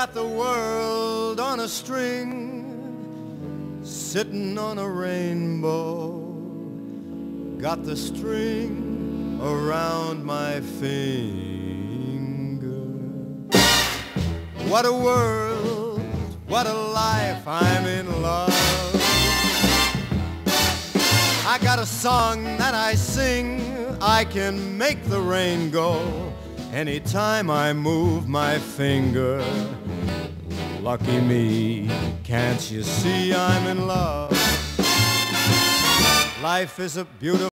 got the world on a string, sitting on a rainbow. Got the string around my finger. What a world, what a life, I'm in love. I got a song that I sing, I can make the rain go anytime I move my finger. Lucky me, can't you see I'm in love? Life is a beautiful